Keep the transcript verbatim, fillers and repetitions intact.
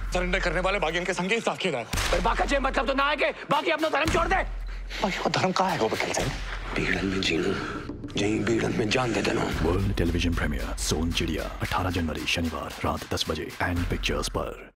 Surrender करने वाले बाकी इनके संग ही साथ खेला है। पर बाका जे मतलब तो ना है कि बाकी अपना धर्म छोड़ दे। बाकी धर्म कहाँ है वो वकील सिंह? बीड़न में जीना, जहीं बीड़न में जान दे देना। वर्ल्ड टेलीविजन प्रीमियर सोन चिड़िया अठारह जनवरी शनिवार रात दस बजे एंड पिक्चर्स पर।